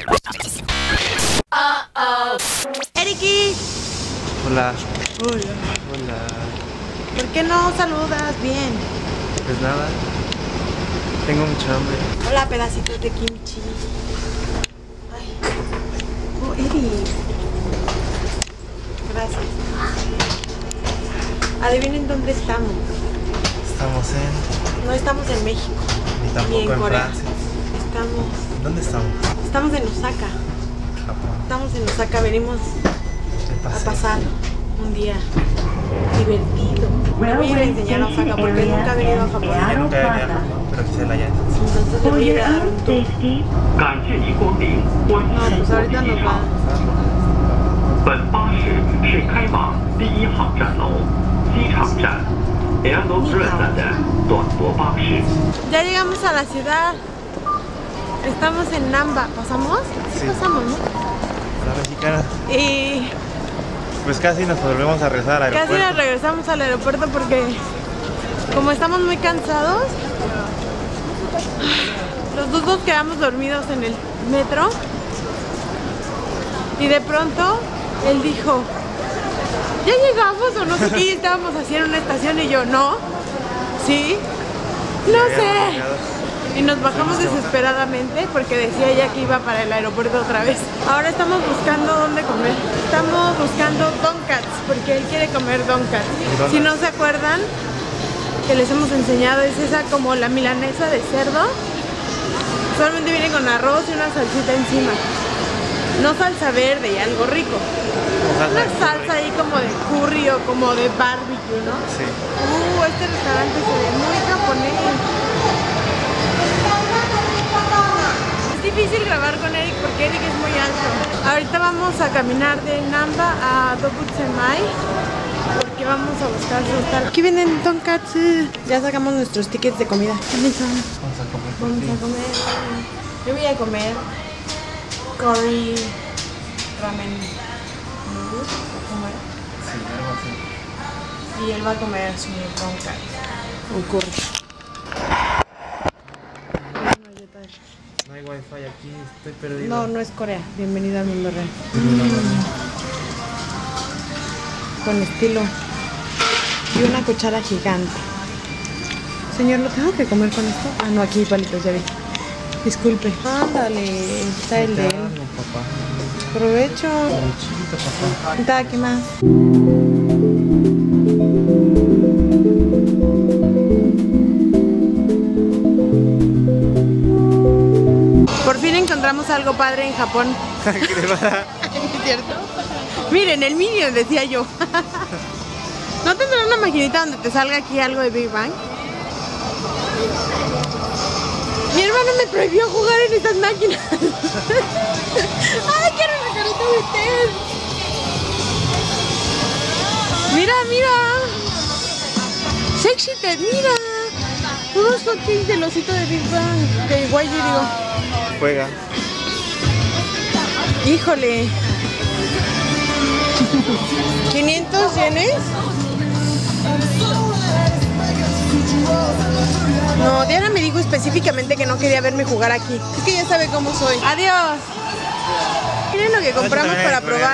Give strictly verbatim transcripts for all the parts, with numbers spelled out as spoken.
Uh-oh. Eriki. Hola. Hola. Hola. ¿Por qué no saludas bien? Pues nada. Tengo mucha hambre. Hola, pedacitos de kimchi. Ay. Oh, Eri. Gracias. Adivinen dónde estamos. Estamos en... No estamos en México. Ni tampoco ni en, en Corea. Francia. Estamos... ¿Dónde estamos? Estamos en Osaka. Japón. Estamos en Osaka. Venimos De a paseo. pasar un día divertido. Me voy a ir a enseñar a Osaka porque nunca he venido a Japón. Yo nunca he venido a Japón, pero quise la llanta. Entonces le voy a ir a dar un tour. No, pues ahorita nos va. 本巴士是开往第一航站楼机场站 Airlock站的短驳巴士。 Ya llegamos a la ciudad. Estamos en Namba. ¿Pasamos? Sí, Sí. pasamos, ¿no? La mexicana. Y Pues casi nos volvemos a regresar al aeropuerto. casi nos regresamos al aeropuerto porque como estamos muy cansados, los dos nos quedamos dormidos en el metro y de pronto él dijo, ¿ya llegamos o no sé qué? Y estábamos así en una estación y yo, ¿no? ¿Sí? No Ya habíamos sé. llegado. Y nos bajamos desesperadamente porque decía ya que iba para el aeropuerto otra vez. Ahora estamos buscando dónde comer. Estamos buscando donkats porque él quiere comer donkats. Donuts. Si no se acuerdan, que les hemos enseñado, es esa como la milanesa de cerdo. Solamente viene con arroz y una salsita encima. No salsa verde y algo rico. Salsa Una de salsa ahí como de curry o como de barbecue, ¿no? Sí. Uh, este restaurante se ve muy japonés. Es difícil grabar con Eric porque Eric es muy alto. Ahorita vamos a caminar de Namba a Dobutsemai porque vamos a buscar su hostal. Aquí venden tonkatsu. Ya sacamos nuestros tickets de comida. ¿Dónde son? Vamos a comer por Vamos ti. a comer. Yo voy a comer curry ramen noodles. ¿Cómo era? Sí, algo así. Y él va a comer su tonkatsu. Un curry. No hay wifi aquí, estoy perdido. No, no es Corea. Bienvenido al mundo real. Con estilo. Y una cuchara gigante. Señor, ¿lo tengo que comer con esto? Ah, no, aquí hay palitos, ya vi. Disculpe. Ándale, está el de él. No, papá. Provecho. Chiquito, papá. Está aquí más. Por fin encontramos algo padre en Japón. ¿Qué le va a dar? ¿Es cierto? Miren, el Minion, decía yo. ¿No tendrá una maquinita donde te salga aquí algo de Big Bang? Mi hermano me prohibió jugar en estas máquinas. ¡Ay, quiero la carita de usted! Mira, mira. Sexy Ted, mira. Unos hotcakes del osito de Big Bang. De Guayi, digo. Juega. Híjole. ¿quinientos yenes? No, Diana me dijo específicamente que no quería verme jugar aquí. Es que ya sabe cómo soy. Adiós. Miren lo que compramos para probar.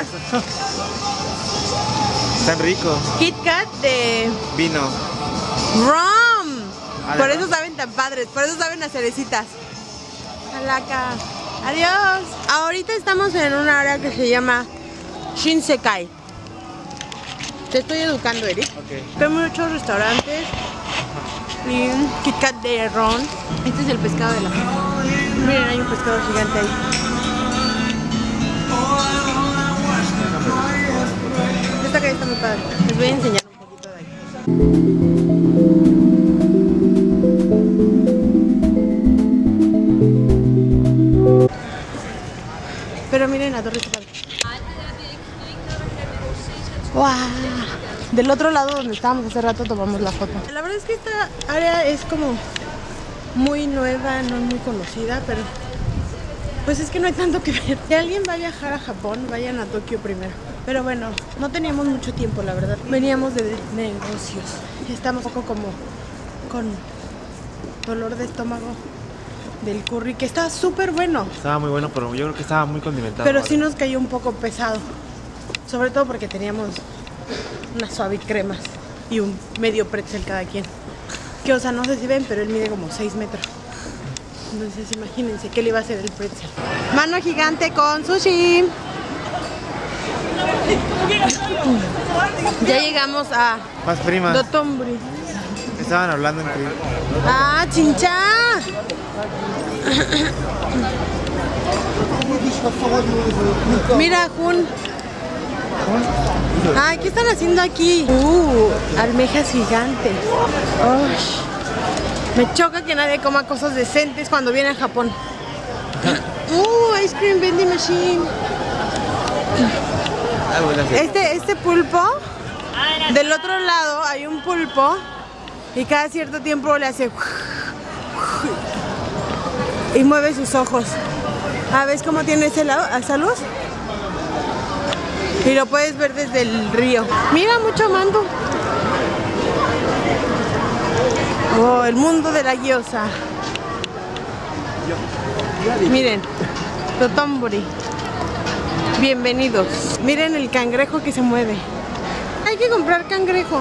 Están ricos. Kit Kat de Vino. Rum. Por Además. eso saben tan padres, por eso saben a cerecitas. Alaca. Adiós. Ahorita estamos en una área que se llama Shinsekai. Te estoy educando, Eric. Ok. Hay muchos restaurantes y un Kit Kat de ron. Este es el pescado de la gente. Miren, hay un pescado gigante ahí. Esta calle está muy padre. Les voy a enseñar un poquito de ahí. Pero miren la torre está padre. ¡Wow! Del otro lado donde estábamos hace rato tomamos la foto. La verdad es que esta área es como muy nueva, no muy conocida, pero pues es que no hay tanto que ver. Si alguien va a viajar a Japón, vayan a Tokio primero. Pero bueno, no teníamos mucho tiempo, la verdad. Veníamos de negocios. Estamos un poco como con dolor de estómago del curry, que está súper bueno. Estaba muy bueno, pero yo creo que estaba muy condimentado. Pero ¿vale? sí nos cayó un poco pesado. Sobre todo porque teníamos unas suave cremas y un medio pretzel cada quien. Que, o sea, no sé si ven, pero él mide como seis metros. Entonces imagínense qué le iba a hacer el pretzel. Mano gigante con sushi. Ya llegamos a Más primas. Dotonbori. Estaban hablando entre ellos. ¡Ah, chincha! Mira, Jun. Ay, ¿qué están haciendo aquí? Uh, almejas gigantes. Uy, me choca que nadie coma cosas decentes cuando viene a Japón. Uh, ice cream vending machine. Este, este pulpo, del otro lado hay un pulpo y cada cierto tiempo le hace y mueve sus ojos. Ah, ¿ves cómo tiene ese lado, esa luz? Y lo puedes ver desde el río. Mira, mucho mango. Oh, el mundo de la gyoza. Miren, Dotonbori. Bienvenidos. Miren el cangrejo que se mueve. Hay que comprar cangrejo.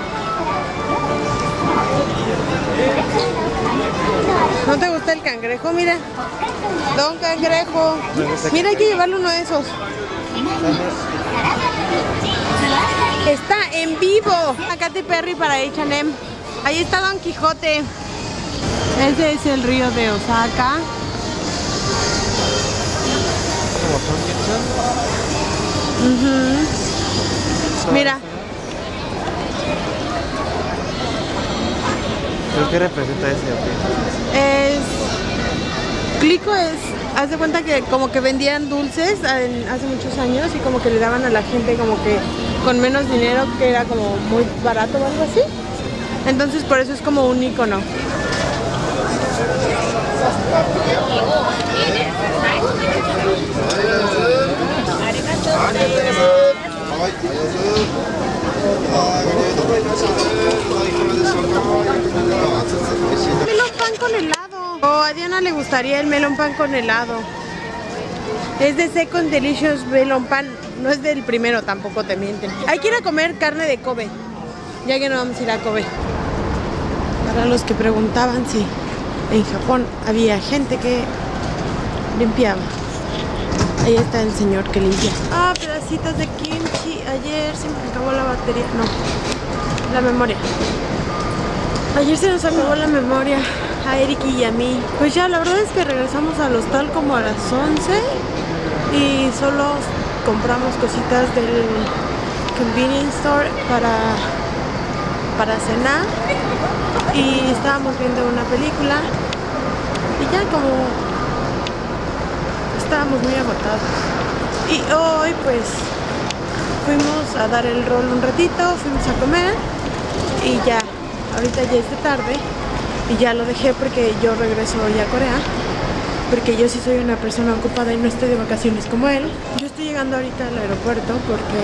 ¿No te gusta el cangrejo? Mira. Don Cangrejo. Mira, hay que llevarle uno de esos. Está en vivo. A Katy Perry para H and M. Ahí está Don Quijote. Ese es el río de Osaka. Uh-huh. Mira. ¿Pero qué representa ese? Es... Clico es... Haz de cuenta que como que vendían dulces en, hace muchos años y como que le daban a la gente como que con menos dinero, que era como muy barato o algo así. Entonces por eso es como un icono. Melón pan con helado. Oh, a Diana le gustaría el melón pan con helado. Es de Second Delicious Melon Pan. No es del primero, tampoco te mienten. Hay que ir a comer carne de Kobe, ya que no vamos a ir a Kobe. Para los que preguntaban si en Japón había gente que limpiaba. Ahí está el señor que limpia. Ah, pedacitos de kimchi. Ayer se me acabó la batería. No, la memoria. Ayer se nos acabó la memoria a Eriki y a mí. Pues ya, la verdad es que regresamos al hostal como a las once y solo compramos cositas del convenience store para, para cenar y estábamos viendo una película y ya como estábamos muy agotados. Y hoy pues fuimos a dar el rol un ratito, fuimos a comer y ya, ahorita ya es de tarde y ya lo dejé porque yo regreso hoy a Corea, porque yo sí soy una persona ocupada y no estoy de vacaciones como él. Yo estoy llegando ahorita al aeropuerto porque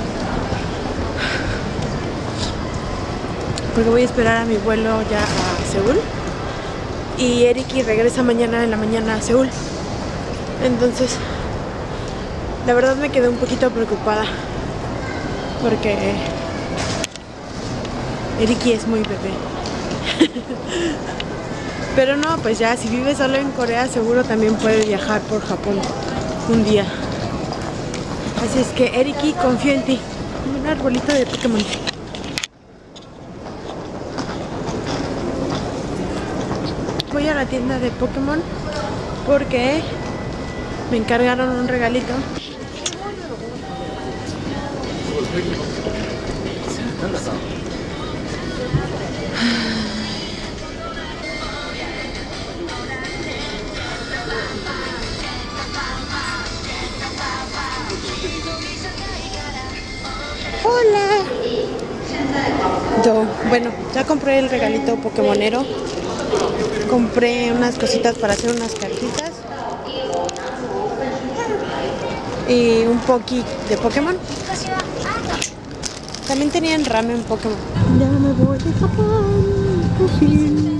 porque voy a esperar a mi vuelo ya a Seúl y Eriki regresa mañana en la mañana a Seúl. Entonces la verdad me quedé un poquito preocupada porque Eriki es muy bebé. Pero no, pues ya, si vive solo en Corea seguro también puede viajar por Japón un día. Así es que Eriki, confío en ti. Un arbolito de Pokémon. Voy a la tienda de Pokémon porque me encargaron un regalito. Hola. Yo, bueno, ya compré el regalito pokemonero. Compré unas cositas para hacer unas cartitas y un poki de Pokémon. También tenían ramen Pokémon. Ya me voy de Japón, por fin.